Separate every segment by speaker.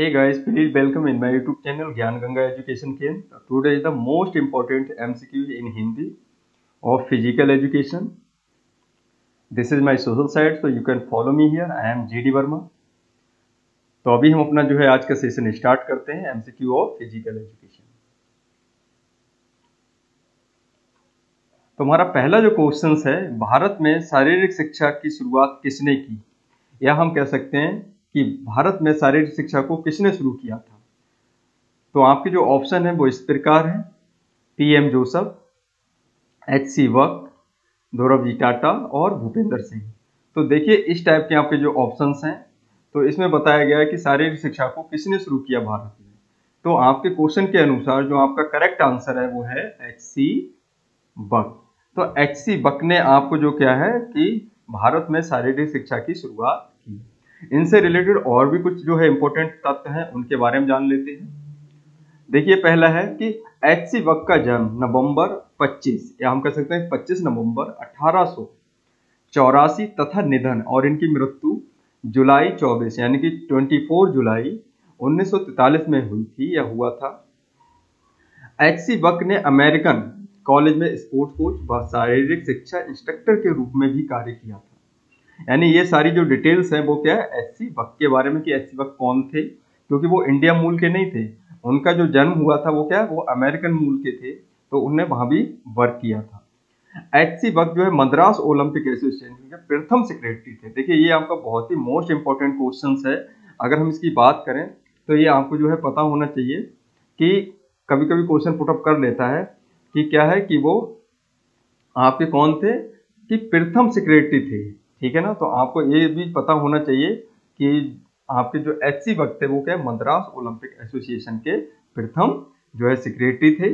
Speaker 1: Hey guys, please welcome in my YouTube channel Gyan Ganga Education Camp. Today is the most important MCQ in Hindi of physical education. This is my social site, so you can follow me here. I am GD Verma. तो अभी हम अपना जो है आज का session start करते हैं MCQ ऑफ फिजिकल एजुकेशन। तो हमारा पहला जो क्वेश्चन है, भारत में शारीरिक शिक्षा की शुरुआत किसने की, या हम कह सकते हैं कि भारत में शारीरिक शिक्षा को किसने शुरू किया था। तो आपके जो ऑप्शन है वो इस प्रकार है: PM जोसेफ, HC वक्त, धोरबजी टाटा और भूपेंद्र सिंह। तो देखिए इस टाइप के आपके जो ऑप्शंस हैं, तो इसमें बताया गया है कि शारीरिक शिक्षा को किसने शुरू किया भारत में। तो आपके क्वेश्चन के अनुसार जो आपका करेक्ट आंसर है वो है HC वक्त। तो HC वक्त ने आपको जो क्या है कि भारत में शारीरिक शिक्षा की शुरुआत की। इनसे रिलेटेड और भी कुछ जो है इंपॉर्टेंट तथ्य हैं, उनके बारे में जान लेते हैं। देखिए पहला है कि HC वक्त का जन्म नवंबर 25 या हम कह सकते हैं 25 नवंबर 1884 तथा निधन और इनकी मृत्यु जुलाई 24 यानी कि 24 जुलाई 1943 में हुई थी या हुआ था। HC वक्त ने अमेरिकन कॉलेज में स्पोर्ट्स कोच व शारीरिक शिक्षा इंस्ट्रक्टर के रूप में भी कार्य किया था। यानी ये सारी जो डिटेल्स हैं वो क्या है HC वक्त के बारे में कि HC वक्त कौन थे, क्योंकि वो इंडिया मूल के नहीं थे। उनका जो जन्म हुआ था वो क्या है, वो अमेरिकन मूल के थे, तो उन्हें वहां भी वर्क किया था। HC वक्त जो है मद्रास ओलंपिक एसोसिएशन के प्रथम सेक्रेटरी थे। देखिए ये आपका बहुत ही मोस्ट इंपॉर्टेंट क्वेश्चन है। अगर हम इसकी बात करें तो ये आपको जो है पता होना चाहिए कि कभी कभी क्वेश्चन पुटअप कर लेता है कि क्या है कि वो आपके कौन थे कि प्रथम सेक्रेटरी थे, ठीक है ना। तो आपको ये भी पता होना चाहिए कि आपके जो HC वक्त थे वो क्या मद्रास ओलंपिक एसोसिएशन के प्रथम जो है सेक्रेटरी थे।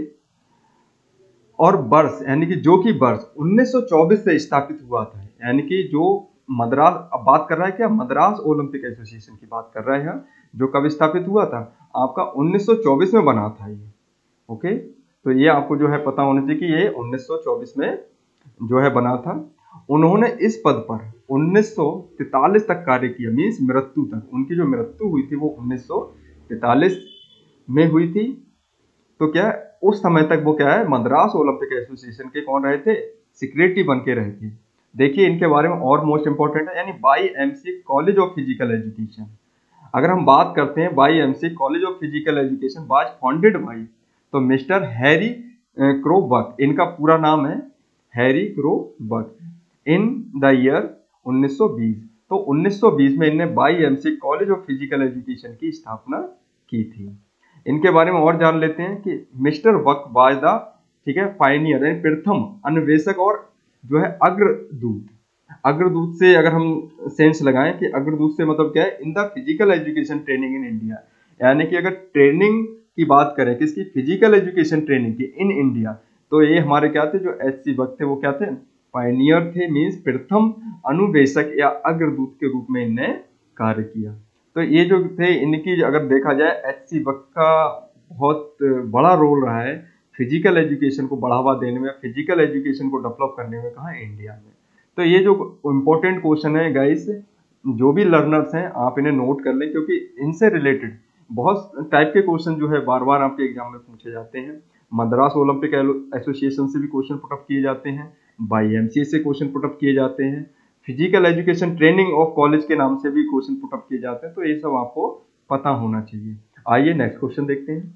Speaker 1: और वर्ष यानी कि जो कि वर्ष 1924 से स्थापित हुआ था, यानी कि जो मद्रास अब बात कर रहा है क्या मद्रास ओलंपिक एसोसिएशन की बात कर रहा है, जो कब स्थापित हुआ था आपका 1924 में बना था ये। ओके, तो ये आपको जो है पता होना चाहिए कि ये 1924 में जो है बना था। उन्होंने इस पद पर 1943 तक कार्य किया, मीन्स मृत्यु तक। उनकी जो मृत्यु हुई थी वो 1943 में हुई थी। तो क्या उस समय तक वो क्या है मद्रास ओलंपिक एसोसिएशन के कौन रहे थे, सेक्रेटरी बन के रहे थे। देखिए इनके बारे में और मोस्ट इंपॉर्टेंट है, यानी YMCA college of physical education. अगर हम बात करते हैं YMCA college of physical education was founded by तो मिस्टर हैरी क्रो बक, इनका पूरा नाम है Harry Crowe Buck, in the year 1920। तो 1920 में इन्हें YMCA college of physical education की स्थापना की थी। इनके बारे में और जान लेते हैं कि मिस्टर वक वाज द, ठीक है, पायनियर यानी प्रथम अन्वेषक और जो है अग्रदूत। अग्रदूत से अगर हम सेंस लगाएं कि अग्रदूत से मतलब क्या है, in the physical education training in India. यानी कि अगर ट्रेनिंग की बात करें किसकी, फिजिकल एजुकेशन ट्रेनिंग की इन इंडिया, तो ये हमारे क्या थे जो HC वक्त थे वो क्या थे, पायनियर थे, मीन्स प्रथम अनुवेशक या अग्रदूत के रूप में इन्हें कार्य किया। तो ये जो थे इनकी अगर देखा जाए HC वक्त का बहुत बड़ा रोल रहा है फिजिकल एजुकेशन को बढ़ावा देने में, फिजिकल एजुकेशन को डेवलप करने में, कहाँ इंडिया में। तो ये जो इम्पोर्टेंट क्वेश्चन है गाइस, जो भी लर्नर्स हैं आप इन्हें नोट कर लें, क्योंकि इनसे रिलेटेड बहुत टाइप के क्वेश्चन जो है बार बार आपके एग्जाम में पूछे जाते हैं। मद्रास ओलंपिक एसोसिएशन से भी क्वेश्चन पुटअप किए जाते हैं, YMCA से क्वेश्चन पुटअप किए जाते हैं, physical education training of college के नाम से भी क्वेश्चन पुटअप किए जाते हैं। तो ये सब आपको पता होना चाहिए। आइए नेक्स्ट क्वेश्चन देखते हैं।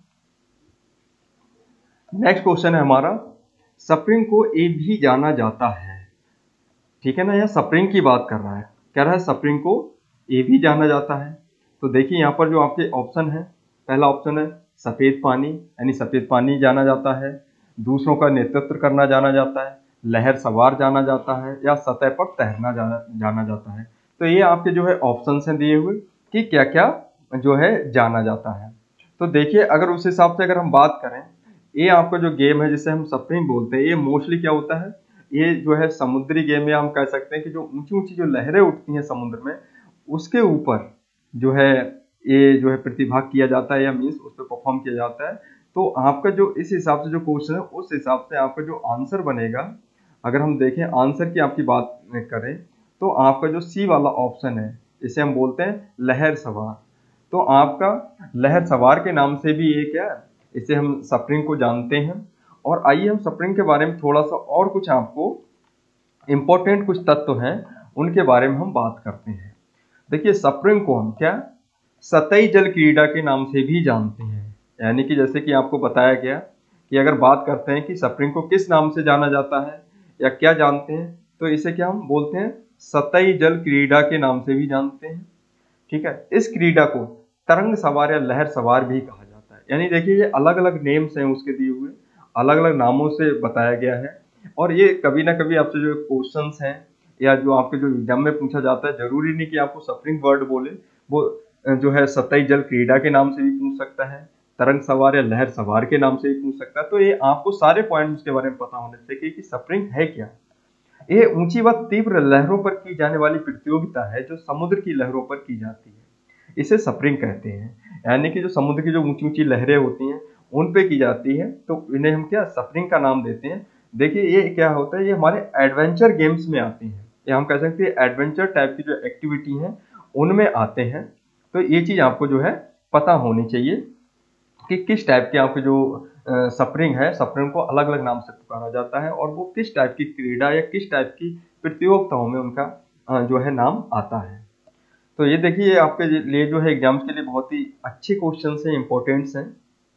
Speaker 1: नेक्स्ट क्वेश्चन है हमारा, स्प्रिंग को ए भी जाना जाता है, ठीक है ना। यह स्प्रिंग की बात कर रहा है, कह रहा है स्प्रिंग को ए भी जाना जाता है। तो देखिए यहाँ पर जो आपके ऑप्शन है, पहला ऑप्शन है सफेद पानी, यानी सफेद पानी जाना जाता है, दूसरों का नेतृत्व करना जाना जाता है, लहर सवार जाना जाता है, या सतह पर तैरना जाना जाता है। तो ये आपके जो है ऑप्शंस हैं दिए हुए कि क्या क्या जो है जाना जाता है। तो देखिए अगर उस हिसाब से अगर हम बात करें, ये आपका जो गेम है जिसे हम स्प्रिंग बोलते हैं, ये मोस्टली क्या होता है, ये जो है समुद्री गेम, या हम कह सकते हैं कि जो ऊंची ऊंची जो लहरें उठती हैं समुद्र में, उसके ऊपर जो है ये जो है प्रतिभाग किया जाता है, या मीन्स उस पर परफॉर्म किया जाता है। तो आपका जो इस हिसाब से जो क्वेश्चन है उस हिसाब से आपका जो आंसर बनेगा, अगर हम देखें आंसर की आपकी बात करें, तो आपका जो C वाला ऑप्शन है इसे हम बोलते हैं लहर सवार। तो आपका लहर सवार के नाम से भी ये क्या है, इसे हम स्प्रिंग को जानते हैं। और आइए हम स्प्रिंग के बारे में थोड़ा सा और कुछ आपको इंपॉर्टेंट कुछ तत्व हैं उनके बारे में हम बात करते हैं। देखिए स्प्रिंग को हम क्या सतही जल क्रीड़ा के नाम से भी जानते हैं, यानी कि जैसे कि आपको बताया गया कि अगर बात करते हैं कि स्प्रिंग को किस नाम से जाना जाता है या क्या जानते हैं, तो इसे क्या हम बोलते हैं, सतही जल क्रीड़ा के नाम से भी जानते हैं। ठीक है, इस क्रीड़ा को तरंग सवार या लहर सवार भी कहा जाता है। यानी देखिए ये अलग अलग नेम्स हैं उसके दिए हुए, अलग अलग नामों से बताया गया है। और ये कभी ना कभी आपसे जो क्वेश्चंस हैं या जो आपके जो एग्जाम में पूछा जाता है, जरूरी नहीं कि आपको स्प्रिंग वर्ड बोले, वो जो है सतही जल क्रीड़ा के नाम से भी पूछ सकता है, तरंग सवार या लहर सवार के नाम से भी पूछ सकता है। तो ये आपको सारे पॉइंट्स के बारे में पता होने चाहिए कि स्प्रिंग है क्या। ये ऊंची व तीव्र लहरों पर की जाने वाली प्रतियोगिता है जो समुद्र की लहरों पर की जाती है, इसे स्प्रिंग कहते हैं। यानी कि जो समुद्र की जो ऊंची ऊंची लहरें होती हैं उन पे की जाती है, तो इन्हें हम क्या स्प्रिंग का नाम देते हैं। देखिए ये क्या होता है, ये हमारे एडवेंचर गेम्स में आती हैं, या हम कह सकते हैं एडवेंचर टाइप की जो एक्टिविटी है उनमें आते हैं। तो ये चीज आपको जो है पता होनी चाहिए कि किस टाइप के आपके जो स्प्रिंग है, स्प्रिंग को अलग अलग नाम से पुकारा जाता है और वो किस टाइप की क्रीड़ा या किस टाइप की प्रतियोगिताओं में उनका जो है नाम आता है। तो ये देखिए आपके लिए जो है एग्जाम्स के लिए बहुत ही अच्छे क्वेश्चन हैं, इंपॉर्टेंट्स हैं।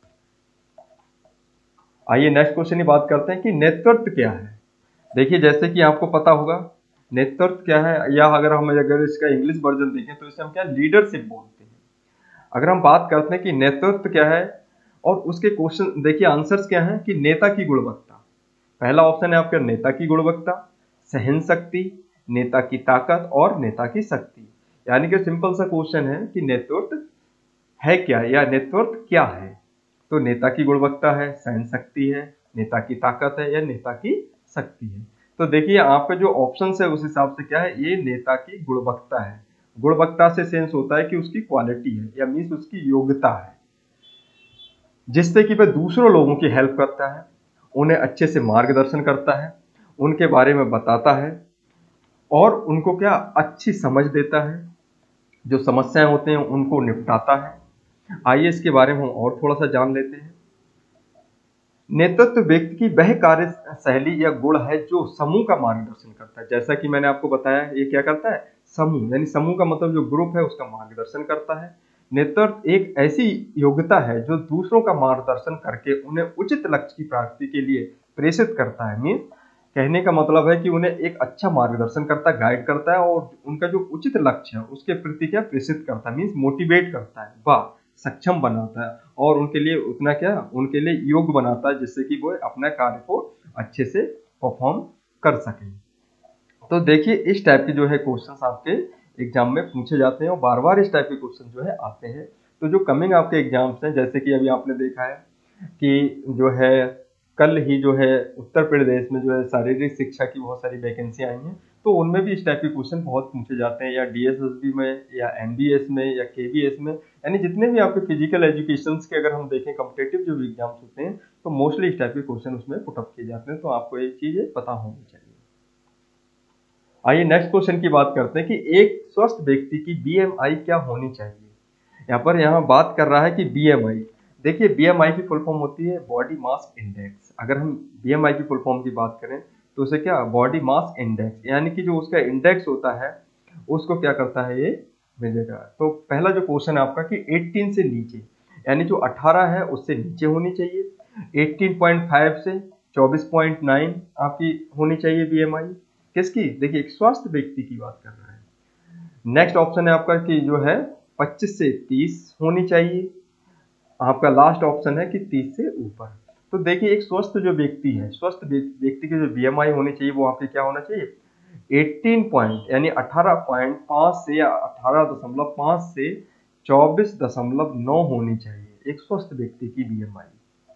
Speaker 1: आइए नेक्स्ट क्वेश्चन की बात करते हैं कि नेतृत्व क्या है। देखिए जैसे कि आपको पता होगा नेतृत्व क्या है, या अगर इसका इंग्लिश वर्जन देखें तो इसे हम क्या लीडरशिप बोलते हैं। अगर हम बात करते हैं कि नेतृत्व क्या है और उसके क्वेश्चन देखिए आंसर्स क्या है कि नेता की गुणवत्ता। पहला ऑप्शन है आपका नेता की गुणवत्ता, सहन शक्ति, नेता की ताकत और नेता की शक्ति। यानी कि सिंपल सा क्वेश्चन है कि नेतृत्व है क्या या नेतृत्व क्या है। तो नेता की गुणवत्ता है, सहन शक्ति है, नेता की ताकत है या नेता की शक्ति है। तो देखिए आपका जो ऑप्शन है उस हिसाब से क्या है, ये नेता की गुणवत्ता है। गुणवत्ता से सेंस होता है कि उसकी क्वालिटी है या मीन्स उसकी योग्यता है, जिससे कि वह दूसरों लोगों की हेल्प करता है, उन्हें अच्छे से मार्गदर्शन करता है, उनके बारे में बताता है और उनको क्या अच्छी समझ देता है, जो समस्याएं होते हैं उनको निपटाता है। आइए इसके बारे में हम और थोड़ा सा जान लेते हैं। नेतृत्व व्यक्ति की वह कार्य शैली या गुण है जो समूह का मार्गदर्शन करता है। जैसा कि मैंने आपको बताया ये क्या करता है, समूह, यानी समूह का मतलब जो ग्रुप है उसका मार्गदर्शन करता है। नेतृत्व एक ऐसी योग्यता है जो दूसरों का मार्गदर्शन करके उन्हें उचित लक्ष्य की प्राप्ति के लिए प्रेरित करता है। मीन्स कहने का मतलब है कि उन्हें एक अच्छा मार्गदर्शन करता है, गाइड करता है और उनका जो उचित लक्ष्य है उसके प्रति क्या प्रेरित करता है, मीन्स मोटिवेट करता है, वाह सक्षम बनाता है और उनके लिए उतना क्या उनके लिए योग्य बनाता है, जिससे कि वो अपना कार्य को अच्छे से परफॉर्म कर सकें। तो देखिए इस टाइप के जो है क्वेश्चंस आपके एग्जाम में पूछे जाते हैं और बार बार इस टाइप के क्वेश्चन जो है आते हैं। तो जो कमिंग आपके एग्जाम्स हैं, जैसे कि अभी आपने देखा है कि जो है कल ही जो है उत्तर प्रदेश में जो है शारीरिक शिक्षा की बहुत सारी वैकेंसी आई हैं, तो उनमें भी इस टाइप के क्वेश्चन बहुत पूछे जाते हैं, या डीएसएसबी में या एमबीएस में या केबीएस में, यानी जितने भी आपके फिजिकल एजुकेशन के अगर हम देखें कॉम्पिटिटिव जो भी एग्जाम्स होते हैं तो मोस्टली इस टाइप के क्वेश्चन उसमें पुटअप किए जाते हैं। तो आपको ये चीजें पता होनी चाहिए। आइए नेक्स्ट क्वेश्चन की बात करते हैं कि एक स्वस्थ व्यक्ति की बीएमआई क्या होनी चाहिए। यहाँ बात कर रहा है कि बीएमआई, देखिए बीएमआई की फुल फॉर्म होती है बॉडी मास इंडेक्स। अगर हम बीएमआई की फुल फॉर्म की बात करें तो उसे क्या बॉडी मास इंडेक्स, यानी कि जो उसका इंडेक्स होता है उसको क्या करता है ये भेजेगा। तो पहला जो क्वेश्चन है आपका कि 18 से नीचे, यानी जो 18 है उससे नीचे होनी चाहिए, 18.5 से 24.9 आपकी होनी चाहिए बीएमआई किसकी, देखिए एक स्वस्थ व्यक्ति की बात कर रहा है। नेक्स्ट ऑप्शन है आपका कि जो है 25 से 30 होनी चाहिए, आपका लास्ट ऑप्शन है कि 30 से ऊपर। तो देखिए एक स्वस्थ जो व्यक्ति है, स्वस्थ व्यक्ति की जो बीएमआई होनी चाहिए वो आपकी क्या होना चाहिए 18 पॉइंट यानी 18.5 से या 18.5 से 24.9 होनी चाहिए एक स्वस्थ व्यक्ति की बीएमआई।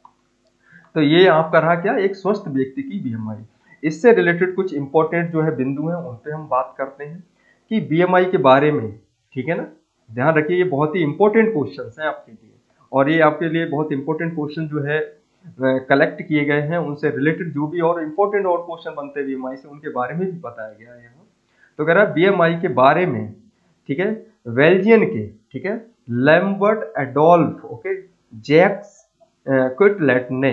Speaker 1: तो ये आपका रहा क्या एक स्वस्थ व्यक्ति की बीएमआई। इससे रिलेटेड कुछ इंपॉर्टेंट जो है बिंदु हैं उन पे हम बात करते हैं कि बीएमआई के बारे में, ठीक है ना। ध्यान रखिए ये बहुत ही इंपॉर्टेंट क्वेश्चन है आपके लिए और ये आपके लिए बहुत इंपॉर्टेंट क्वेश्चन जो है कलेक्ट किए गए हैं, उनसे रिलेटेड जो भी और इंपॉर्टेंट और क्वेश्चन बनते हैं बीएमआई से उनके बारे में भी बताया गया है यहाँ। तो कह रहा है बीएमआई के बारे में, ठीक है, बेल्जियन के, ठीक है, Lambert Adolphe okay Jacques Quetelet ने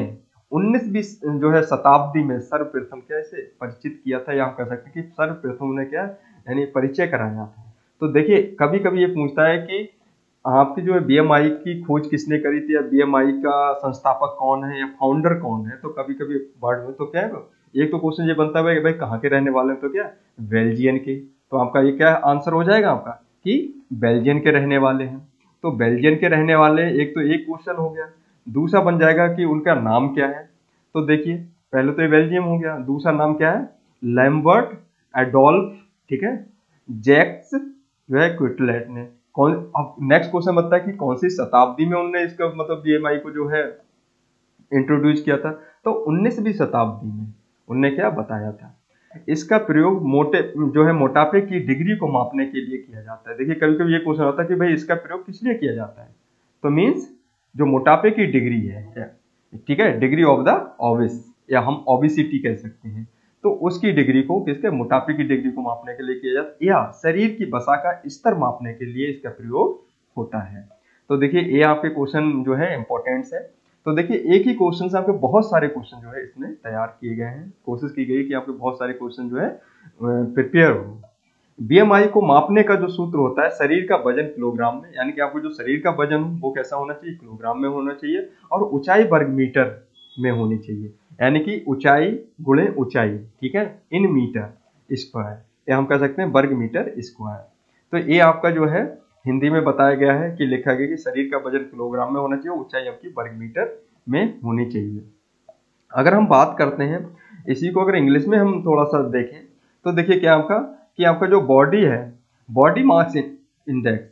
Speaker 1: 19वीं जो है शताब्दी में सर्वप्रथम कैसे परिचित किया था, या हम कह सकते हैं कि सर्वप्रथम ने क्या यानी परिचय कराया था। तो देखिए कभी कभी ये पूछता है कि आपकी जो है बीएमआई की खोज किसने करी थी, या बीएमआई का संस्थापक कौन है या फाउंडर कौन है, तो कभी कभी वर्ड में तो क्या है एक तो क्वेश्चन ये बनता है भाई कहाँ के रहने वाले हैं, तो क्या बेल्जियन के, तो आपका ये क्या आंसर हो जाएगा आपका कि बेल्जियन के रहने वाले हैं। तो बेल्जियन के रहने वाले एक तो एक क्वेश्चन हो गया। दूसरा बन जाएगा कि उनका नाम क्या है, तो देखिए पहले तो ये बेल्जियम हो गया, दूसरा नाम क्या है लैम्बर्ट एडोल्फ, ठीक है जैक्स जो है क्विटलेट ने। कौन, अब नेक्स्ट क्वेश्चन बनता है कि कौन सी शताब्दी में उन्होंने इसका मतलब बीएमआई को जो है इंट्रोड्यूस किया था, तो 19वीं शताब्दी में उनने क्या बताया था। इसका प्रयोग मोटे जो है मोटापे की डिग्री को मापने के लिए किया जाता है। देखिए कभी कभी ये क्वेश्चन आता है कि भाई इसका प्रयोग किस लिए किया जाता है, तो मीन्स जो मोटापे की डिग्री है, ठीक है डिग्री ऑफ द ओबिस, या हम ओबिसिटी कह सकते हैं, तो उसकी डिग्री को किसके मोटापे की डिग्री को मापने के लिए किया जाता है, या शरीर की वसा का स्तर मापने के लिए इसका प्रयोग होता है। तो देखिए ये आपके क्वेश्चन जो है इंपॉर्टेंट्स है। तो देखिए एक ही क्वेश्चन से आपके बहुत सारे क्वेश्चन जो है इसमें तैयार किए गए हैं, कोशिश की गई कि आपके बहुत सारे क्वेश्चन जो है प्रिपेयर हो। बीएमआई को मापने का जो सूत्र होता है शरीर का वजन किलोग्राम में, यानी कि आपको जो शरीर का वजन हो वो कैसा होना चाहिए, किलोग्राम में होना चाहिए, और ऊंचाई वर्ग मीटर में होनी चाहिए, यानी कि ऊंचाई गुणे ऊंचाई, ठीक है इन मीटर स्क्वायर, या हम कह सकते हैं वर्ग मीटर स्क्वायर। तो ये आपका जो है हिंदी में बताया गया है कि लिखा गया कि शरीर का वजन किलोग्राम में होना चाहिए, ऊंचाई आपकी वर्ग मीटर में होनी चाहिए। अगर हम बात करते हैं इसी को अगर इंग्लिश में हम थोड़ा सा देखें, तो देखिए क्या आपका कि आपका जो बॉडी है body mass index,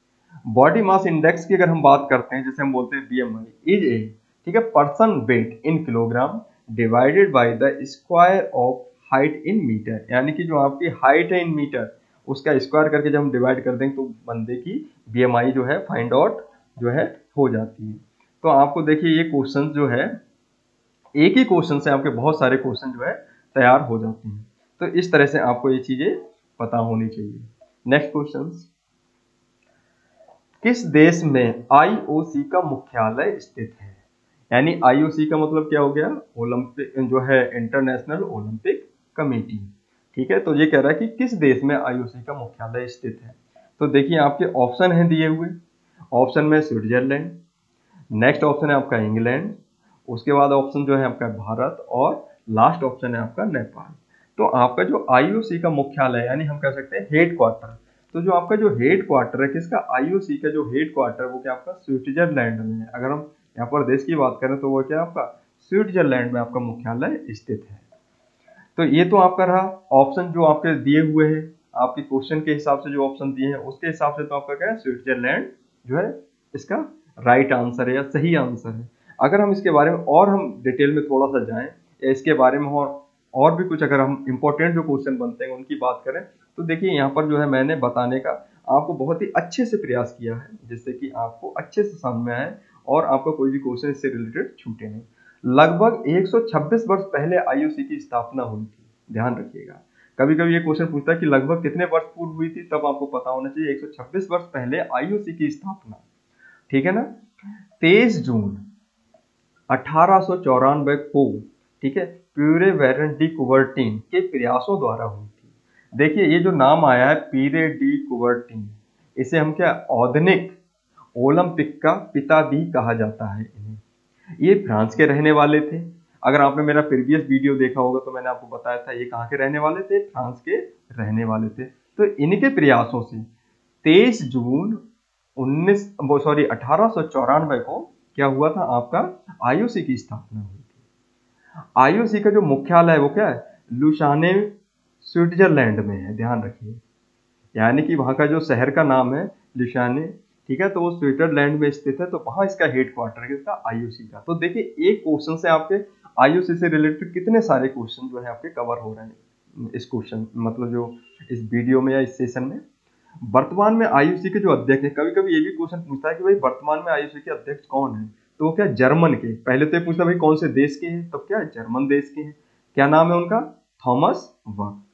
Speaker 1: body mass index की अगर हम बात करते हैं, जैसे हम बोलते हैं बीएमआई इज ए, ठीक है person weight in kilogram divided by the square of height in metre, यानी कि जो आपकी हाइट है इन मीटर उसका स्क्वायर करके जब हम डिवाइड कर देंगे तो बंदे की बीएमआई जो है फाइंड आउट जो है हो जाती है। तो आपको देखिए ये क्वेश्चन जो है एक ही क्वेश्चन से आपके बहुत सारे क्वेश्चन जो है तैयार हो जाते हैं, तो इस तरह से आपको ये चीजें पता होनी चाहिए। नेक्स्ट क्वेश्चन, किस देश में आईओसी का मुख्यालय स्थित है, यानी आईओसी का मतलब क्या हो गया, ओलंपिक जो है इंटरनेशनल ओलंपिक कमेटी, ठीक है। तो ये कह रहा है कि किस देश में आईओसी का मुख्यालय स्थित है। तो देखिए आपके ऑप्शन हैं दिए हुए, ऑप्शन में स्विट्जरलैंड, नेक्स्ट ऑप्शन है आपका इंग्लैंड, उसके बाद ऑप्शन जो है आपका भारत, और लास्ट ऑप्शन है आपका नेपाल। तो आपका जो आईओसी का मुख्यालय यानी हम कह सकते हैं हेड क्वार्टर, तो जो आपका जो हेड क्वार्टर है किसका, आईओसी का जो हेड क्वार्टर वो क्या आपका स्विट्जरलैंड में है। अगर हम यहाँ पर देश की बात करें तो वो क्या आपका स्विट्जरलैंड में आपका मुख्यालय स्थित है। तो ये तो आपका रहा ऑप्शन जो आपके दिए हुए हैं, आपके क्वेश्चन के हिसाब से जो ऑप्शन दिए हैं उसके हिसाब से तो आपका क्या है स्विट्जरलैंड जो है इसका राइट आंसर है या सही आंसर है। अगर हम इसके बारे में और हम डिटेल में थोड़ा सा जाएं या इसके बारे में और भी कुछ अगर हम इंपॉर्टेंट जो क्वेश्चन बनते हैं उनकी बात करें, तो देखिए यहाँ पर जो है मैंने बताने का आपको बहुत ही अच्छे से प्रयास किया है जिससे कि आपको अच्छे से समझ में आए और आपका कोई भी क्वेश्चन इससे रिलेटेड छूटे नहीं। लगभग 126 वर्ष पहले आईओसी की स्थापना हुई थी, ध्यान रखिएगा। कभी कभी ये क्वेश्चन पूछता है कि लगभग कितने वर्ष पूर्व हुई थी, तब आपको पता होना चाहिए 126 वर्ष पहले आईओसी की स्थापना, ठीक है ना। 23 जून 1894 को, ठीक है, प्यूरे वेरन डी कुबर्टिन के प्रयासों द्वारा हुई थी। देखिए ये जो नाम आया है पीरे डी कुबर्टिन, इसे हम क्या आधुनिक ओलंपिक का पिता भी कहा जाता है इन्हें। ये फ्रांस के रहने वाले थे। अगर आपने मेरा प्रीवियस वीडियो देखा होगा तो मैंने आपको बताया था ये कहाँ के रहने वाले थे, फ्रांस के रहने वाले थे। तो इनके प्रयासों से 23 जून 1894 को क्या हुआ था, आपका आईओसी की स्थापना हुई थी। आईओसी का जो मुख्यालय है वो क्या है, लुसाने स्विट्जरलैंड में है, ध्यान रखिए। यानी कि वहां का जो शहर का नाम है लुसाने, ठीक है, तो वो स्विट्जरलैंड में स्थित है, तो वहां इसका हेड क्वार्टर है इसका आईओसी का। तो देखिए एक क्वेश्चन से आपके आईओसी से रिलेटेड कितने सारे क्वेश्चन जो है आपके कवर हो रहे हैं इस क्वेश्चन मतलब जो इस वीडियो में या इस सेशन में। वर्तमान में आईओसी के जो अध्यक्ष है, कभी कभी ये भी क्वेश्चन पूछता है कि भाई वर्तमान में आईओसी के अध्यक्ष कौन है, तो वो क्या जर्मन के, पहले तो ये पूछता भाई कौन से देश के हैं, तब क्या जर्मन देश के हैं, क्या नाम है उनका, थॉमस बक।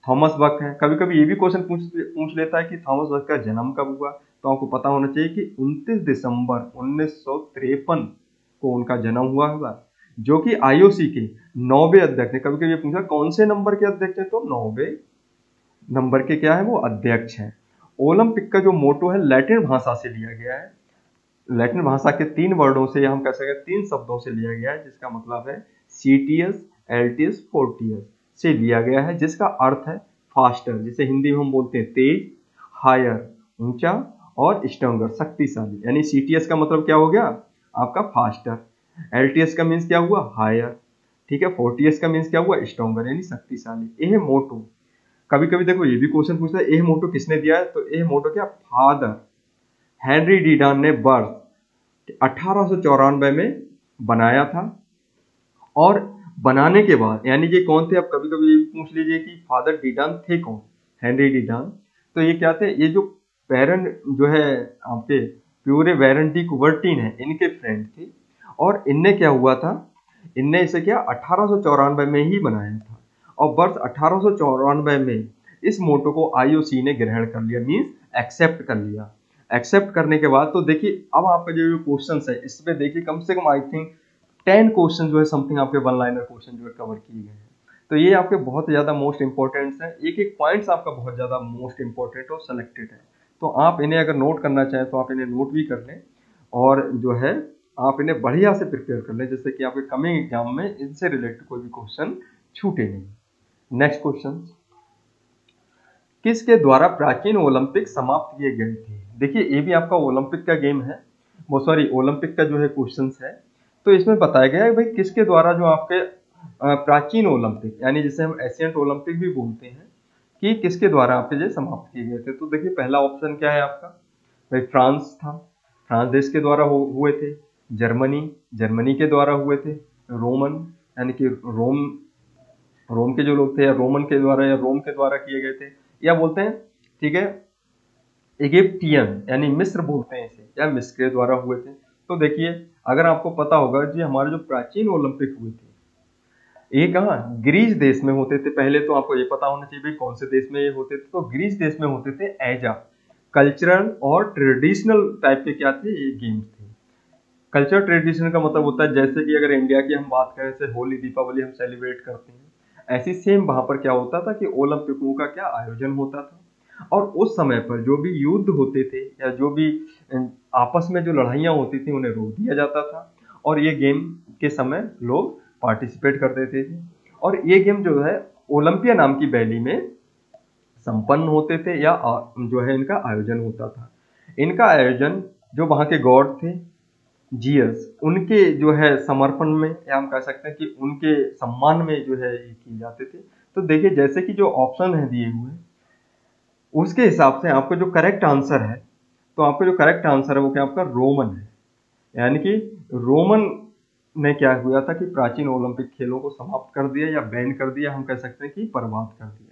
Speaker 1: थॉमस बक है। कभी कभी ये भी क्वेश्चन पूछ लेता है कि थॉमस बक का जन्म कब हुआ, तो आपको पता होना चाहिए कि 29 दिसंबर 1953 को उनका जन्म हुआ होगा, जो कि आईओसी के 9वें अध्यक्ष थे। कभी कभी ये पूछा कौन से नंबर के अध्यक्ष हैं, तो 9वें नंबर के क्या है वो अध्यक्ष हैं। ओलंपिक का जो मोटो है लैटिन भाषा से लिया गया है, लैटिन भाषा के 3 वर्डों से, हम कह सकते हैं 3 शब्दों से लिया गया है, जिसका मतलब है सीटीएस, एलटीएस, फोर्टियस से लिया गया है, जिसका अर्थ है फास्टर, जिसे हिंदी में हम बोलते हैं तेज, हायर ऊंचा, और स्ट्रॉन्गर शक्तिशाली। यानी सीटीएस का मतलब क्या हो गया आपका फास्टर, एलटीएस का मीन्स क्या हुआ हायर, ठीक है, फोर्टियस का मीन्स क्या हुआ स्ट्रॉन्गर यानी शक्तिशाली। यह मोटो, कभी कभी देखो ये भी क्वेश्चन पूछता है यह मोटो किसने दिया है, तो यह मोटो क्या फादर हेनरी डीडान ने वर्ष 1894 में बनाया था। और बनाने के बाद यानी कि कौन थे, अब कभी कभी ये पूछ लीजिए कि फादर डीडान थे कौन, हेनरी डीडान, तो ये क्या थे, ये जो बैरन जो है आपके प्यूरे बैरन डी कुबर्टीन है, इनके फ्रेंड थे। और इनने क्या हुआ था, इनने इसे क्या 1894 में ही बनाया था, और वर्ष 1894 में इस मोटो को आईओसी ने ग्रहण कर लिया, मीन्स एक्सेप्ट कर लिया। एक्सेप्ट करने के बाद तो देखिए अब आपका जो क्वेश्चन है इसमें देखिए कम से कम आई थिंक 10 क्वेश्चन जो है समथिंग आपके वन लाइनर क्वेश्चन जो है कवर किए गए हैं। तो ये आपके बहुत ज्यादा मोस्ट इंपॉर्टेंट है, एक एक पॉइंट्स आपका बहुत ज्यादा मोस्ट इंपॉर्टेंट और सिलेक्टेड है। तो आप इन्हें अगर नोट करना चाहें तो आप इन्हें नोट भी कर लें, और जो है आप इन्हें बढ़िया से प्रिपेयर कर लें, जिससे कि आपके कमिंग एग्जाम में इनसे रिलेटेड कोई भी क्वेश्चन छूटे नहीं। नेक्स्ट क्वेश्चन, किसके द्वारा प्राचीन ओलंपिक समाप्त किए गए थे। देखिए ये भी आपका ओलंपिक का गेम है, वो सॉरी ओलंपिक का जो है क्वेश्चन है। तो इसमें बताया गया है भाई किसके द्वारा जो आपके प्राचीन ओलंपिक यानी जिसे हम एशियंट ओलंपिक भी बोलते हैं, कि किसके द्वारा आपके जो समाप्त किए गए थे। तो देखिए पहला ऑप्शन क्या है आपका, भाई फ्रांस था, फ्रांस देश के द्वारा हुए थे। जर्मनी, जर्मनी के द्वारा हुए थे। रोमन यानी कि रोम के जो लोग थे, या रोमन के द्वारा या रोम के द्वारा किए गए थे, या बोलते हैं ठीक है इजिप्टियन यानी मिस्र बोलते हैं इसे, या मिस्र के द्वारा हुए थे। तो देखिए अगर आपको पता होगा जी हमारे जो प्राचीन ओलंपिक हुए थे ये कहाँ ग्रीस देश में होते थे। पहले तो आपको ये पता होना चाहिए भाई कौन से देश में ये होते थे, तो ग्रीस देश में होते थे एज अ कल्चरल और ट्रेडिशनल टाइप के क्या थे ये गेम्स थे। कल्चर ट्रेडिशनल का मतलब होता है जैसे कि अगर इंडिया की हम बात करें जैसे होली दीपावली हम सेलिब्रेट करते हैं, ऐसी सेम वहां पर क्या होता था कि ओलंपिकों का क्या आयोजन होता था, और उस समय पर जो भी युद्ध होते थे या जो भी आपस में जो लड़ाइयाँ होती थी उन्हें रोक दिया जाता था, और ये गेम के समय लोग पार्टिसिपेट करते थे। और ये गेम जो है ओलंपिया नाम की वैली में संपन्न होते थे, या जो है इनका आयोजन होता था। इनका आयोजन जो वहाँ के गॉड थे जियस, उनके जो है समर्पण में, या हम कह सकते हैं कि उनके सम्मान में जो है ये किए जाते थे। तो देखिए जैसे कि जो ऑप्शन है दिए हुए उसके हिसाब से आपका जो करेक्ट आंसर है, तो आपका जो करेक्ट आंसर है वो क्या आपका रोमन है। यानी कि रोमन ने क्या हुआ था कि प्राचीन ओलंपिक खेलों को समाप्त कर दिया या बैन कर दिया, हम कह सकते हैं कि बर्बाद कर दिया।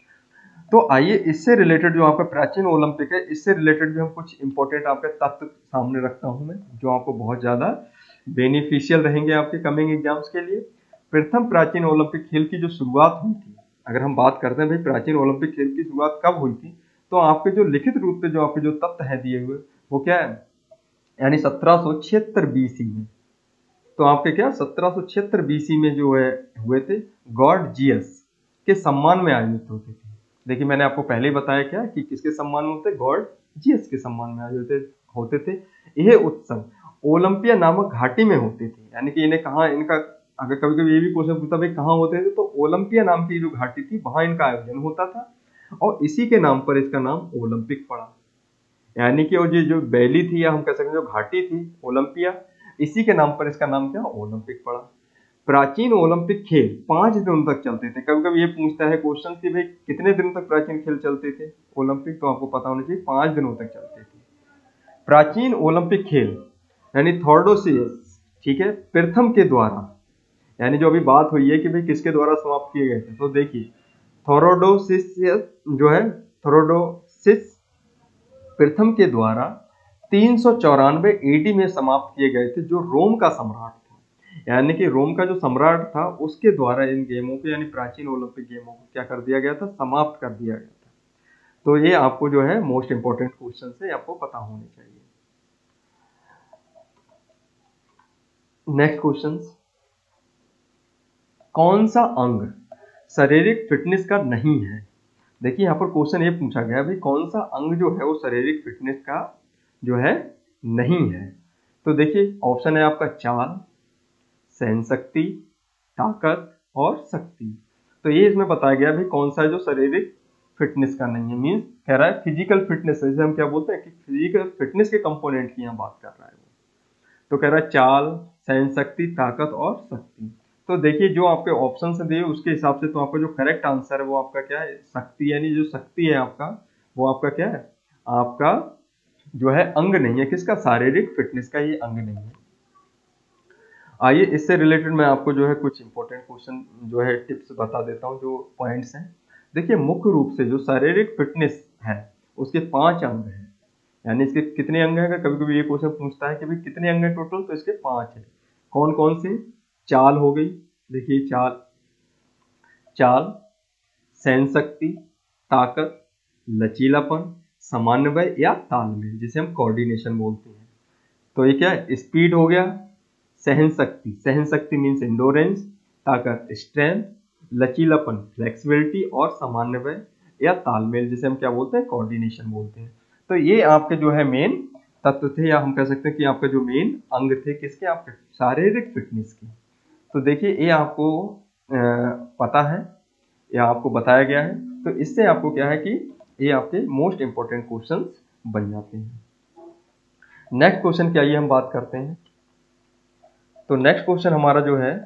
Speaker 1: तो आइए इससे रिलेटेड जो आपका प्राचीन ओलंपिक है इससे रिलेटेड भी हम कुछ इंपॉर्टेंट आपके तथ्य सामने रखता हूं मैं, जो आपको बहुत ज्यादा बेनिफिशियल रहेंगे आपके कमिंग एग्जाम्स के लिए। प्रथम प्राचीन ओलंपिक खेल की जो शुरुआत हुई थी, अगर हम बात करते हैं भाई प्राचीन ओलंपिक खेल की शुरुआत कब हुई थी, तो आपके जो लिखित रूप पे जो आपके जो तथ्य है दिए हुए वो क्या है, यानी 1776 बीसी में। तो आपके क्या 1776 बीसी में जो है हुए थे, गॉड जियस के सम्मान में आयोजित होते थे। देखिए मैंने आपको पहले ही बताया क्या कि किसके सम्मान में होते, गॉड जियस के सम्मान में आयोजित होते थे। यह उत्सव ओलंपिया नामक घाटी में होते थे। यानी कि इन्हें कहाँ, इनका अगर कभी कभी ये भी क्वेश्चन पूछता भाई कहाँ होते थे, तो ओलंपिया नाम की जो घाटी थी वहां इनका आयोजन होता था, और इसी के नाम पर इसका नाम ओलंपिक पड़ा। यानी कि और ये जो वैली थी या हम कह सकते हैं जो घाटी थी ओलंपिया, इसी के नाम पर इसका नाम क्या ओलंपिक पड़ा। प्राचीन ओलंपिक खेल 5 दिनों तक चलते थे। कभी कभी ये पूछता है क्वेश्चन कि भाई कितने दिनों तक प्राचीन खेल चलते थे ओलंपिक, तो आपको पता होना चाहिए 5 दिनों तक चलते थे। प्राचीन ओलंपिक खेल यानी थॉर्डोसियस, ठीक है, प्रथम के द्वारा, यानी जो अभी बात हुई है कि भाई किसके द्वारा समाप्त किए गए थे, तो देखिए थोरोडोसिस जो है थोरोडोसिस प्रथम के द्वारा 394 एडी में समाप्त किए गए थे, जो रोम का सम्राट था। यानी कि रोम का जो सम्राट था उसके द्वारा इन गेमों को यानी प्राचीन ओलंपिक गेमों को क्या कर दिया गया था, समाप्त कर दिया गया था। तो ये आपको जो है मोस्ट इंपॉर्टेंट क्वेश्चन है, आपको पता होने चाहिए। नेक्स्ट क्वेश्चन, कौन सा अंग शारीरिक फिटनेस का नहीं है? देखिए यहाँ पर क्वेश्चन ये पूछा गया भाई कौन सा अंग जो है वो शारीरिक फिटनेस का जो है नहीं है। तो देखिए ऑप्शन है आपका चाल, सहन शक्ति, ताकत और शक्ति। तो ये इसमें बताया गया भाई कौन सा है जो शारीरिक फिटनेस का नहीं है, मीन्स कह रहा है फिजिकल फिटनेस, जैसे हम क्या बोलते हैं कि फिजिकल फिटनेस के कंपोनेंट की यहाँ बात कर रहा है वो। तो कह रहा है चाल, सहन शक्ति, ताकत और शक्ति। तो देखिए जो आपके ऑप्शन से दिए उसके हिसाब से तो आपका जो करेक्ट आंसर है वो आपका क्या है, शक्ति, यानी जो शक्ति है आपका वो आपका क्या है, आपका जो है अंग नहीं है, किसका, शारीरिक फिटनेस का ये अंग नहीं है। आइए इससे रिलेटेड मैं आपको जो है कुछ इंपॉर्टेंट क्वेश्चन जो है टिप्स बता देता हूँ, जो पॉइंट्स हैं। देखिए मुख्य रूप से जो शारीरिक फिटनेस है उसके 5 अंग हैं, यानी इसके कितने अंग हैं, कभी कभी ये क्वेश्चन पूछता है कि भाई कितने अंग हैं टोटल, तो इसके 5 है। कौन कौन से, चाल हो गई, देखिए चाल, सहन शक्ति, ताकत, लचीलापन, समन्वय या तालमेल, जिसे हम कोऑर्डिनेशन बोलते हैं। तो ये क्या है, स्पीड हो गया, सहन शक्ति मीन्स एंडोरेंस, ताकत स्ट्रेंथ, लचीलापन फ्लेक्सिबिलिटी और समन्वय या तालमेल, जिसे हम क्या बोलते हैं, कोऑर्डिनेशन बोलते हैं। तो ये आपके जो है मेन तत्व थे, या हम कह सकते हैं कि आपका जो मेन अंग थे किसके, आपके शारीरिक फिटनेस के। तो देखिए ये आपको पता है या आपको बताया गया है, तो इससे आपको क्या है कि ये आपके मोस्ट इंपॉर्टेंट क्वेश्चंस बन जाते हैं। नेक्स्ट क्वेश्चन की आइए हम बात करते हैं। तो नेक्स्ट क्वेश्चन हमारा जो है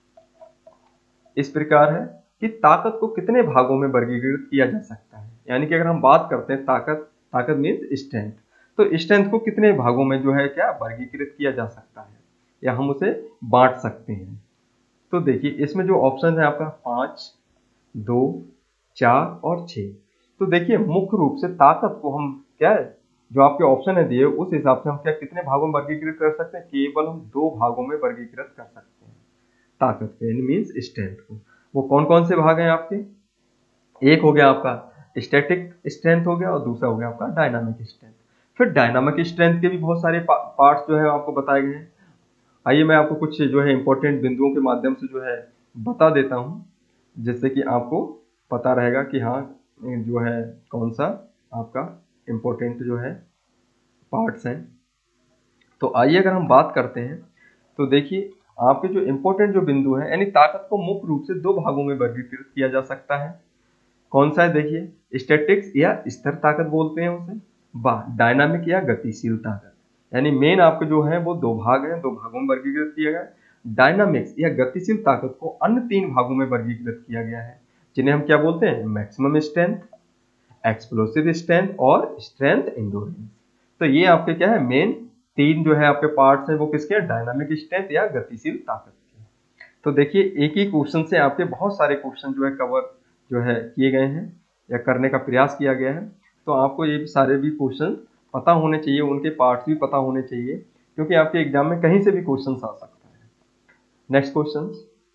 Speaker 1: इस प्रकार है कि ताकत को कितने भागों में वर्गीकृत किया जा सकता है। यानी कि अगर हम बात करते हैं ताकत मीन्स स्ट्रेंथ, तो स्ट्रेंथ को कितने भागों में जो है क्या वर्गीकृत किया जा सकता है या हम उसे बांट सकते हैं। तो देखिए इसमें जो ऑप्शन है आपका 5, 2, 4 और 6। तो देखिए मुख्य रूप से ताकत को हम क्या है, जो आपके ऑप्शन है दिए उस हिसाब से हम क्या कितने भागों में वर्गीकृत कर सकते हैं, केवल हम 2 भागों में वर्गीकृत कर सकते हैं ताकत को, यानी मीन्स स्ट्रेंथ को। वो कौन कौन से भाग हैं आपके, एक हो गया आपका स्टैटिक स्ट्रेंथ हो गया और दूसरा हो गया आपका डायनामिक स्ट्रेंथ। फिर डायनामिक स्ट्रेंथ के भी बहुत सारे पार्ट्स जो है आपको बताए गए हैं। आइए मैं आपको कुछ जो है इंपॉर्टेंट बिंदुओं के माध्यम से जो है बता देता हूँ, जिससे कि आपको पता रहेगा कि हाँ जो है कौन सा आपका इम्पोर्टेंट जो है पार्ट्स हैं। तो आइए अगर हम बात करते हैं तो देखिए आपके जो इम्पोर्टेंट जो बिंदु है, यानी ताकत को मुख्य रूप से 2 भागों में वर्गीकृत किया जा सकता है। कौन सा है, देखिए स्टैटिक्स या स्थिर ताकत बोलते हैं उसे, डायनामिक या गतिशील ताकत। यानी मेन आपके जो है वो 2 भाग हैं, 2 भागों में वर्गीकृत किया गया। डायनामिक्स या गतिशील ताकत को अन्य 3 भागों में वर्गीकृत किया गया है, जिन्हें हम क्या बोलते हैं, मैक्सिमम स्ट्रेंथ, एक्सप्लोसिव स्ट्रेंथ और स्ट्रेंथ एंडोरेंस। तो ये आपके क्या है मेन 3 जो है आपके पार्ट्स हैं, वो किसके, डायनामिक स्ट्रेंथ या गतिशील ताकत के। तो देखिए एक ही क्वेश्चन से आपके बहुत सारे क्वेश्चन जो है कवर जो है किए गए हैं या करने का प्रयास किया गया है। तो आपको ये सारे भी क्वेश्चन पता होने चाहिए, उनके पार्ट्स भी पता होने चाहिए, क्योंकि आपके एग्जाम में कहीं से भी क्वेश्चन आ सकता है। नेक्स्ट क्वेश्चन,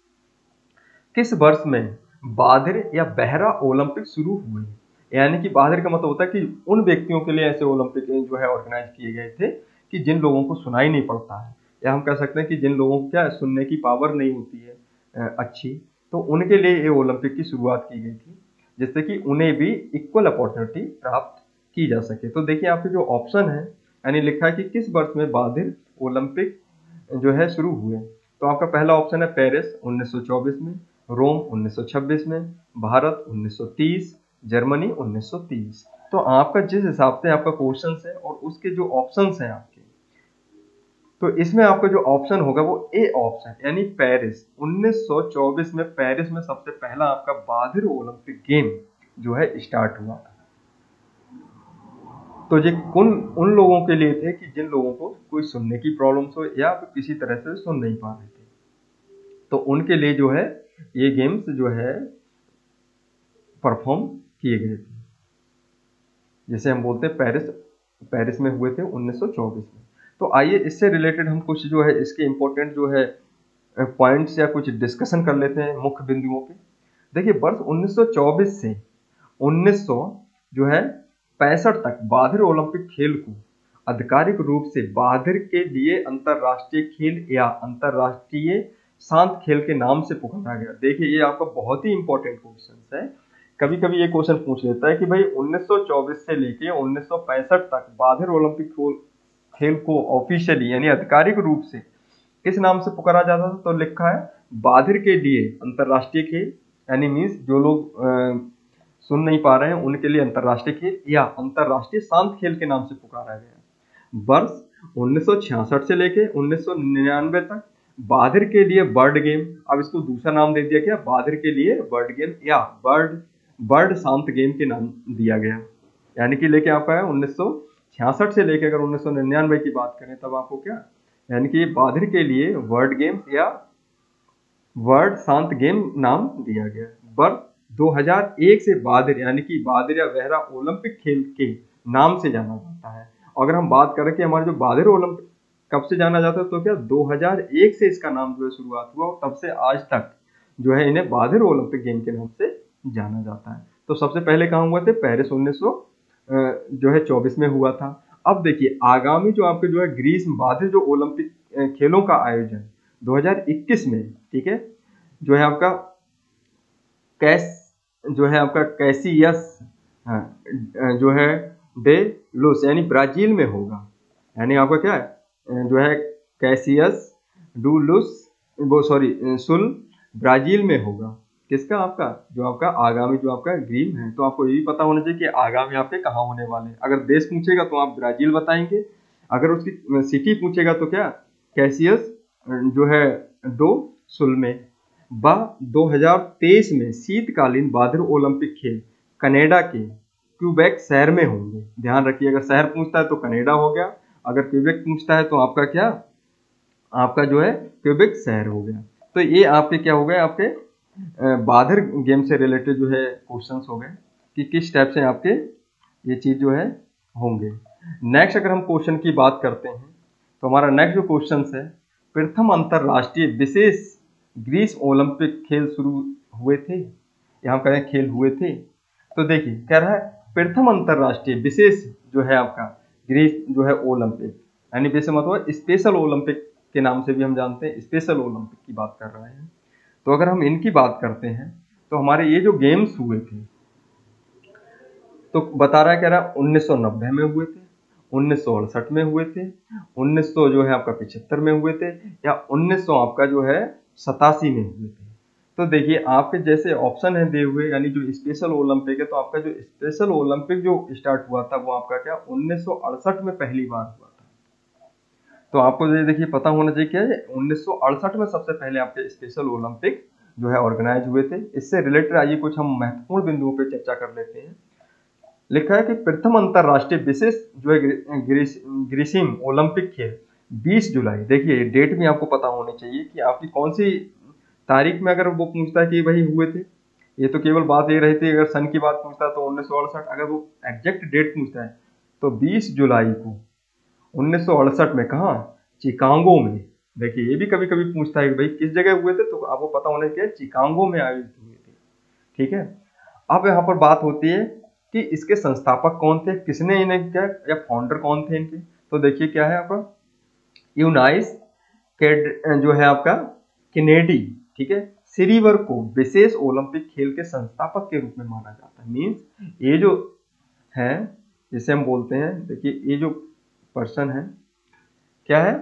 Speaker 1: किस वर्ष में बाधिर या बहरा ओलंपिक शुरू हुए। यानी कि बाधिर का मतलब होता है कि उन व्यक्तियों के लिए ऐसे ओलंपिक जो है ऑर्गेनाइज किए गए थे कि जिन लोगों को सुनाई नहीं पड़ता है, या हम कह सकते हैं कि जिन लोगों को क्या सुनने की पावर नहीं होती है अच्छी, तो उनके लिए ये ओलंपिक की शुरुआत की गई थी, जिससे कि उन्हें भी इक्वल अपॉर्चुनिटी प्राप्त की जा सके। तो देखिए आपके जो ऑप्शन है, यानी लिखा है कि किस वर्ष में बाधिर ओलंपिक जो है शुरू हुए। तो आपका पहला ऑप्शन है पेरिस 1924 में, रोम 1926 में, भारत 1930, जर्मनी 1930। तो आपका जिस हिसाब से आपका क्वेश्चन है और उसके जो ऑप्शंस हैं आपके, तो इसमें आपका जो ऑप्शन होगा वो ए ऑप्शन, यानी पेरिस 1924 में पेरिस में सबसे पहला आपका बाधिर ओलंपिक गेम जो है स्टार्ट हुआ। तो ये उन लोगों के लिए थे कि जिन लोगों को कोई सुनने की प्रॉब्लम्स हो या फिर किसी तरह से सुन नहीं पा रहे थे, तो उनके लिए जो है ये गेम्स जो है परफॉर्म किए गए थे, जैसे हम बोलते हैं पेरिस में हुए थे 1924 में। तो आइए इससे रिलेटेड हम कुछ जो है इसके इम्पोर्टेंट जो है पॉइंट्स या कुछ डिस्कशन कर लेते हैं मुख्य बिंदुओं पे। देखिए वर्ष 1924 से 1900 जो है 65 तक बाधिर ओलंपिक खेल को आधिकारिक रूप से बाधिर के लिए अंतरराष्ट्रीय खेल या अंतरराष्ट्रीय शांत खेल के नाम से पुकारा गया। देखिए ये आपका बहुत ही इंपॉर्टेंट क्वेश्चन है। कभी कभी ये क्वेश्चन पूछ लेता है कि भाई 1924 से लेके 1965 तक बाधिर ओलंपिक खेल को ऑफिशियली यानी आधिकारिक रूप से किस नाम से पुकारा जाता था, तो लिखा है बाधिर के लिए अंतरराष्ट्रीय खेल, यानी मीन्स जो लोग सुन नहीं पा रहे हैं उनके लिए अंतरराष्ट्रीय खेल या अंतरराष्ट्रीय शांत खेल के नाम से पुकारा गया। वर्ष 1966 से लेके 1999 तक बाधिर के लिए बर्ड गेम, अब इसको दूसरा नाम दे दिया गया बाधिर के लिए बर्ड गेम या बर्ड शांत गेम के नाम दिया गया। यानी कि लेके आपका है 1966 से लेके अगर 1999 की बात करें तब आपको क्या, यानी कि बाधिर के लिए वर्ड गेम या वर्ड शांत गेम नाम दिया गया। वर्ष 2001 से बाधिर यानी कि बाधिर या बहरा ओलंपिक खेल के नाम से जाना जाता है। अगर हम बात करें कि हमारे जो बाधिर ओलंपिक कब से जाना जाता है, तो क्या 2001 से इसका नाम जो है शुरुआत हुआ और तब से आज तक जो है इन्हें बाधिर ओलंपिक गेम के नाम से जाना जाता है। तो सबसे पहले कहाँ हुआ थे, पेरिस 1924 में हुआ था। अब देखिए आगामी जो आपके जो है ग्रीष्म बाधिर जो ओलंपिक खेलों का आयोजन 2021 में, ठीक है, जो है आपका कैसियस जो है डे लुस यानी ब्राजील में होगा। यानी आपका क्या है जो है कैसियस डू लुस वो सुल ब्राजील में होगा। किसका, आपका जो आपका आगामी जो आपका ग्रीम है। तो आपको ये भी पता होना चाहिए कि आगामी आपके कहाँ होने वाले हैं। अगर देश पूछेगा तो आप ब्राजील बताएंगे, अगर उसकी सिटी पूछेगा तो क्या कैसियस जो है डो सुल में। 2023 में शीतकालीन बाधिर ओलंपिक खेल कनाडा के क्यूबेक शहर में होंगे। ध्यान रखिए अगर शहर पूछता है तो कनाडा हो गया, अगर क्यूबेक पूछता है तो आपका क्या, आपका जो है क्यूबेक शहर हो गया। तो ये आपके क्या हो गए, आपके बाधिर गेम से रिलेटेड जो है क्वेश्चंस हो गए कि किस टाइप से आपके ये चीज जो है होंगे। नेक्स्ट अगर हम क्वेश्चन की बात करते हैं तो हमारा नेक्स्ट जो क्वेश्चन है, प्रथम अंतरराष्ट्रीय विशेष ग्रीष्म ओलंपिक खेल शुरू हुए थे, यहाँ कहें खेल हुए थे। तो देखिए कह रहा है प्रथम अंतरराष्ट्रीय विशेष जो है आपका ग्रीष्म जो है ओलंपिक, यानी विशेष मतलब स्पेशल ओलंपिक के नाम से भी हम जानते हैं, स्पेशल ओलंपिक की बात कर रहे हैं। तो अगर हम इनकी बात करते हैं तो हमारे ये जो गेम्स हुए थे तो बता रहा है, कह रहा है 1990 में हुए थे, 1968 में हुए थे, 1900 जो है आपका 75 में हुए थे, या 1900 आपका जो है 87 में हुए थे। तो देखिए आपके जैसे ऑप्शन है दिए हुए, यानी जो स्पेशल ओलंपिक है, तो आपका जो स्पेशल ओलंपिक जो स्टार्ट हुआ था वो आपका क्या 1968 में पहली बार हुआ था। तो आपको ये देखिए पता होना चाहिए क्या है 1968 में सबसे पहले आपके स्पेशल ओलंपिक जो है ऑर्गेनाइज हुए थे। इससे रिलेटेड आइए कुछ हम महत्वपूर्ण बिंदुओं पे चर्चा कर लेते हैं। लिखा है कि प्रथम अंतरराष्ट्रीय विशेष जो है ग्रीष्म ओलंपिक खेल 20 जुलाई, देखिए डेट भी आपको पता होनी चाहिए कि आपकी कौन सी तारीख में अगर वो पूछता है कि भाई हुए थे। ये तो केवल बात ये रहती है अगर सन की बात पूछता है तो 1968, अगर वो एग्जैक्ट डेट पूछता है तो 20 जुलाई को 1968 में कहा चिकागो में। देखिए ये भी कभी कभी पूछता है कि भाई किस जगह हुए थे, तो आपको पता होना चाहिए चिकागो में आयोजित हुए थे। ठीक है, अब यहाँ पर बात होती है कि इसके संस्थापक कौन थे, किसने इन्हें क्या या फाउंडर कौन थे इनके। तो देखिए क्या है आपका यूनाइस जो है आपका केनेडी, ठीक है, सिरीवर को विशेष ओलंपिक खेल के संस्थापक के रूप में माना जाता है। मीन्स ये जो है जिसे हम बोलते हैं, देखिए ये जो पर्सन है क्या है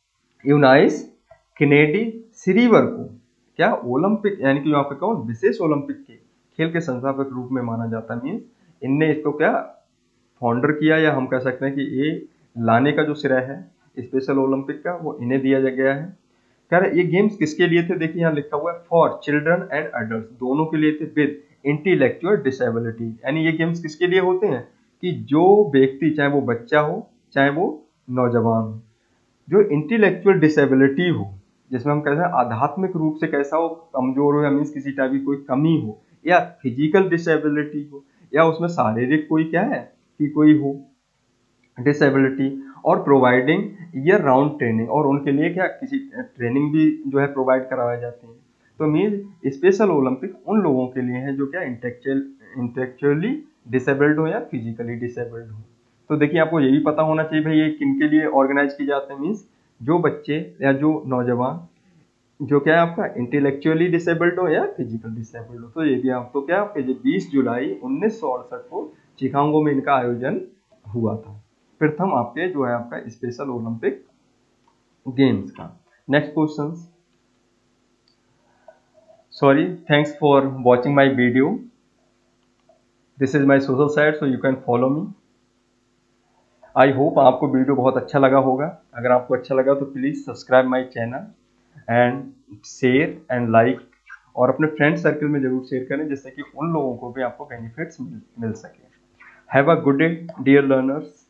Speaker 1: यूनाइस केनेडी सिरीवर को क्या ओलंपिक यानी कि आपका कौन विशेष ओलंपिक के खेल के संस्थापक रूप में माना जाता है। मीन्स इनने इसको क्या फाउंडर किया, या हम कह सकते हैं कि ये लाने का जो श्रेय है स्पेशल ओलंपिक का वो इन्हें दिया गया है। कह रहे ये गेम्स किसके लिए थे, देखिए यहाँ लिखा हुआ है फॉर चिल्ड्रन एंड एडल्ट, दोनों के लिए थे विद इंटेलेक्चुअल डिसेबिलिटी। यानी ये गेम्स किसके लिए होते हैं कि जो व्यक्ति चाहे वो बच्चा हो चाहे वो नौजवान हो, जो इंटेलेक्चुअल डिसेबिलिटी हो, जिसमें हम कहते हैं आध्यात्मिक रूप से कैसा हो कमजोर हो, या मीन्स किसी टाइप की कोई कमी हो, या फिजिकल डिसेबिलिटी हो, या उसमें शारीरिक कोई क्या है कि कोई हो, डिसेबिलिटी और प्रोवाइडिंग ईयर राउंड ट्रेनिंग, और उनके लिए क्या किसी ट्रेनिंग भी जो है प्रोवाइड करवाए जाते हैं। तो मीन स्पेशल ओलंपिक उन लोगों के लिए है जो क्या इंटेलेक्चुअली डिसेबल्ड हो या फिजिकली डिसेबल्ड हो। तो देखिए आपको ये भी पता होना चाहिए भाई ये किन के लिए ऑर्गेनाइज की जाते हैं। मीन्स जो बच्चे या जो नौजवान जो क्या है आपका इंटेलेक्चुअली डिसेबल्ड हो या फिजिकल डिसेबल्ड हो। तो ये भी आपको क्या आपके 20 जुलाई 1968 को शिकागो में इनका आयोजन हुआ था, प्रथम आपके जो है आपका स्पेशल ओलंपिक गेम्स का। Next question. Sorry, thanks for watching my video. This is my social site, so you can follow me. I hope आपको वीडियो बहुत अच्छा लगा होगा। अगर आपको अच्छा लगा तो please subscribe my channel and share and like, और अपने फ्रेंड सर्कल में जरूर शेयर करें जिससे कि उन लोगों को भी आपको बेनिफिट्स मिल सके। Have a good day dear learners.